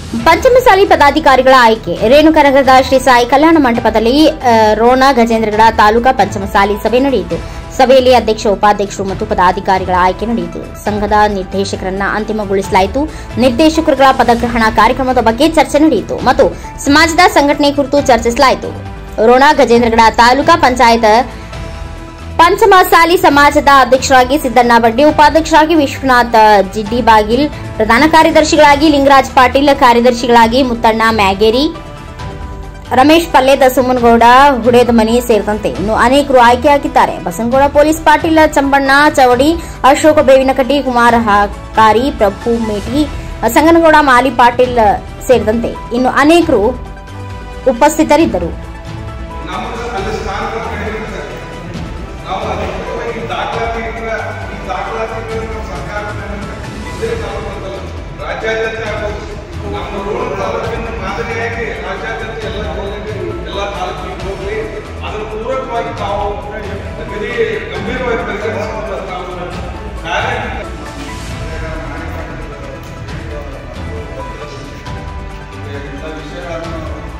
ಪಂಚಮಸಾಲಿ ಪದಾಧಿಕಾರಿಗಳ ಆಯ್ಕೆ ರೇಣುಕಾನಗರದ ಶ್ರೀ ಸಾಯಿ ಕಲ್ಯಾಣ ಮಂಟಪದಲ್ಲಿ ರೋಣ ಗಜೇಂದ್ರಗಡ ತಾಲೂಕಾ ಪಂಚಮಸಾಲಿ ಸಭೆ ನಡೆಯಿತು. ಸಭೆಯಲ್ಲಿ ಅಧ್ಯಕ್ಷ, ಉಪಾಧ್ಯಕ್ಷರು ಮತ್ತು ಪದಾಧಿಕಾರಿಗಳ ಆಯ್ಕೆ ನಡೆಯಿತು. ಸಂಘದ ನಿರ್ದೇಶಕರನ್ನ ಅಂತಿಮಗೊಳಿಸಲಾಯಿತು. ನಿರ್ದೇಶಕರುಗಳ ಪದಗ್ರಹಣ ಕಾರ್ಯಕ್ರಮದ ಬಗ್ಗೆ ಚರ್ಚೆ ನಡೆಯಿತು ಮತ್ತು ಸಮಾಜದ ಸಂಘಟನೆ ಕುರಿತು ಚರ್ಚಿಸಲಾಯಿತು. ರೋಣ ಗಜೇಂದ್ರಗಡ ತಾಲೂಕಾ ಪಂಚಾಯತ್ ಪಂಚಮಸಾಲಿ ಸಮಾಜದ ಅಧ್ಯಕ್ಷರಾಗಿ ಸಿದ್ದಣ್ಣ ಬಡ್ಡಿ, ಉಪಾಧ್ಯಕ್ಷರಾಗಿ ವಿಶ್ವನಾಥ್ ಜಿಡ್ಡಿ ಬಾಗಿಲ್, ಪ್ರಧಾನ ಕಾರ್ಯದರ್ಶಿಗಳಾಗಿ ಲಿಂಗರಾಜ್ ಪಾಟೀಲ್, ಕಾರ್ಯದರ್ಶಿಗಳಾಗಿ ಮುತ್ತಣ್ಣ ಮ್ಯಾಗೇರಿ, ರಮೇಶ್ ಪಲ್ಲೇದ, ಸುಮನಗೌಡ ಹುಡೇದಮನಿ ಸೇರಿದಂತೆ ಇನ್ನು ಅನೇಕರು ಆಯ್ಕೆಯಾಗಿದ್ದಾರೆ. ಬಸನಗೌಡ ಪೊಲೀಸ್ ಪಾಟೀಲ್, ಚಂಬಣ್ಣ ಚವಡಿ, ಅಶೋಕ ಬೇವಿನಕಟ್ಟಿ, ಕುಮಾರ ಹಾಕಾರಿ, ಪ್ರಭು ಮೇಟಿ, ಸಂಗನಗೌಡ ಮಾಲಿ ಪಾಟೀಲ್ ಸೇರಿದಂತೆ ಇನ್ನು ಅನೇಕರು ಉಪಸ್ಥಿತರಿದ್ದರು. ರಾಜ್ಯಾದ್ಯಂತ ನಮ್ಮ ರೋಣ ತಾಲೂಕಿನ ಮಾದರಿಯಾಗಿ ರಾಜ್ಯಾದ್ಯಂತ ಎಲ್ಲ ತಾಲೂಕಿಗೆ ಹೋಗಲಿ, ಅದರ ಪೂರಕವಾಗಿ ತಾವು ಗಂಭೀರವಾಗಿ ಪರಿಗಣಿಸುವಂತ ತಾವು ವಿಷಯಗಳನ್ನು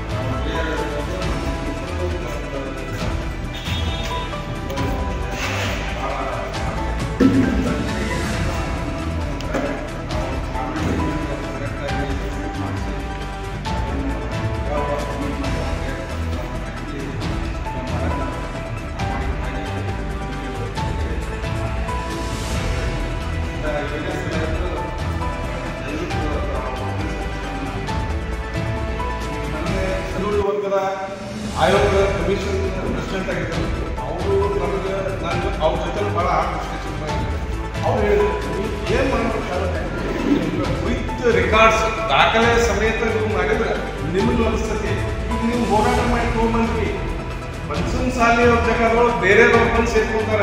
ವರ್ಗದ ಆಯೋಗದ ಕಮಿಷನ್ ಪ್ರೆಸಿಡೆಂಟ್ ಆಗಿದ್ದರು. ಅವರು ನಾನು ಅವ್ರ ಜೊತೆ ಭಾಳ ಡಿಸ್ಕಷನ್ ಮಾಡಿದ್ರು. ಅವ್ರು ಹೇಳಿದ್ರು, ಏನು ಮಾಡಬೇಕು ವಿತ್ ರೆಕಾರ್ಡ್ಸ್ ದಾಖಲೆ ಸಮೇತ ನೀವು ಮಾಡಿದ್ರೆ ನಿಮಗೆ ಅನಿಸ್ತದೆ. ಈಗ ನೀವು ಹೋರಾಟ ಮಾಡಿ ತೊಗೊಂಡ್ಬಂದ್ರಿ, ಪಂಚಮಸಾಲಿ ಅವ್ರ ಜಾಗದೊಳಗೆ ಬೇರೆದವ್ರು ಬಂದು ಸೇರ್ಕೊತಾರೆ.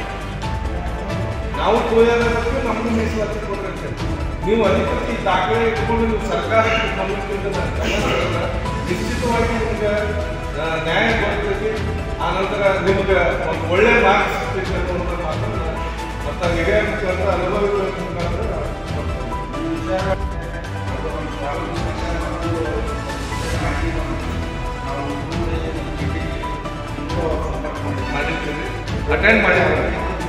ನಾವು ತೋಯೋದಕ್ಕೆ ನಮ್ಗೆ ಮೀಸಲಾತಿ ಕೊಡ್ಬೇಕು. ನೀವು ಅಧಿಕೃತ ದಾಖಲೆ ಇಟ್ಕೊಂಡು ನೀವು ಸರ್ಕಾರಕ್ಕೆ ನಿಶ್ಚಿತವಾಗಿ ನಿಮ್ಗೆ ನ್ಯಾಯ ಕೊಡ್ತೈತಿ. ಆನಂತರ ನಿಮ್ಗೆ ಒಂದು ಒಳ್ಳೆ ಮಾರ್ಕ್ಸ್ ಸಿಗ್ತೈತಿ ಅನ್ನೋದ್ರ ಮಾತನ್ನ ಮತ್ತು ಹಿರಿಯ ಮುಖಾಂತರ ಅನುಭವಿಗಳ ಮುಖಾಂತರ ಮಾಡಿರ್ತೀವಿ, ಅಟೆಂಡ್ ಮಾಡಿರ್ತೀವಿ.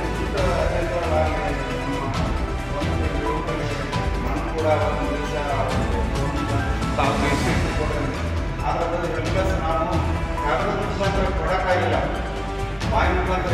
ಕೊಡಕ್ಕಾಗಿಲ್ಲ, ಬಾಯಿ ಮುಖಾಂತರ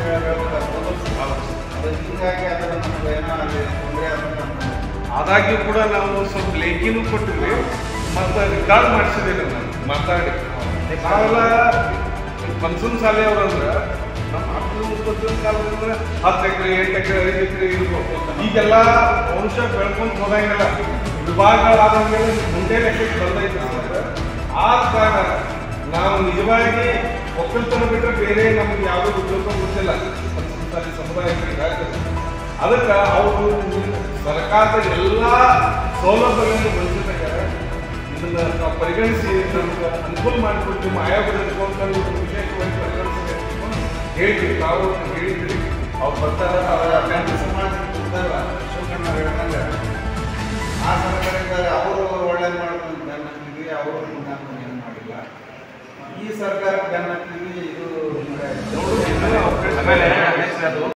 ಹೀಗಾಗಿ ಅದರ ನಮ್ಗೆ ಏನೋ ಅಲ್ಲಿ ತೊಂದರೆ ಆದಾಗ್ಯೂ ಕೂಡ ನಾವು ಸ್ವಲ್ಪ ಲೇಖಿನೂ ಕೊಟ್ಟಿದ್ವಿ ಮತ್ತು ರಿಕಾರ್ಡ್ ಮಾಡಿಸಿದ್ದೀವಿ. ನಾನು ಮಾತಾಡಿ ನಾವೆಲ್ಲ ಪಂಚಮಸಾಲಿ ಅವ್ರಂದ್ರೆ ನಮ್ಮ ಅಪ್ಪನ ಕಾಲದಿಂದ 10 ಎಕರೆ 8 ಎಕರೆ 5 ಎಕರೆ ಇರ್ಬೇಕು. ಈಗೆಲ್ಲ ವಂಶ ಬೆಳ್ಕೊಂಡು ಹೋದಂಗೆಲ್ಲ ವಿಭಾಗಗಳಾದಂಗೆಲ್ಲ ಮುಂದೆ ಲೆಕ್ಕಕ್ಕೆ ಬಂದೈತೆ. ಆ ಕಾರಣ ನಾವು ನಿಜವಾಗಿ ಒಕ್ಕಲ್ತನ ಬಿಟ್ಟರೆ ಬೇರೆ ನಮ್ಗೆ ಯಾವುದೂ ಉದ್ಯೋಗ ಗೊತ್ತಿಲ್ಲ ಪಂಚಮಸಾಲಿ ಸಮುದಾಯಕ್ಕೆ. ಅದಕ್ಕೆ ಅವರು ಸರ್ಕಾರದ ಎಲ್ಲ ಸೌಲಭ್ಯಗಳನ್ನು ವಂಚಿತರಾಗ್ಯಾರ. ಇದನ್ನು ನಾವು ಪರಿಗಣಿಸಿ ನಮ್ಗೆ ಅನುಕೂಲ ಮಾಡಿಕೊಟ್ಟು ನಿಮ್ಮ ಆಯೋಗದ ವಿಶೇಷವಾಗಿ ಪರಿಗಣಿಸಬೇಕು ಹೇಳಿದ್ವಿ. ನಾವು ಹೇಳಿದ್ವಿ, ಅವ್ರು ಬರ್ತಾರೆ, ಅವರ